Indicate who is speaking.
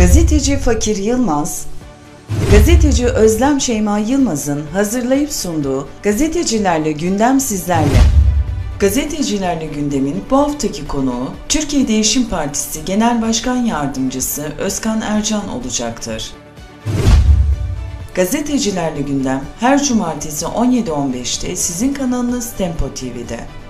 Speaker 1: Gazeteci Fakir Yılmaz, gazeteci Özlem Şeyma Yılmaz'ın hazırlayıp sunduğu Gazetecilerle Gündem sizlerle. Gazetecilerle Gündem'in bu haftaki konuğu Türkiye Değişim Partisi Genel Başkan Yardımcısı Özkan Ercan olacaktır. Gazetecilerle Gündem her cumartesi 17.15'te sizin kanalınız Tempo TV'de.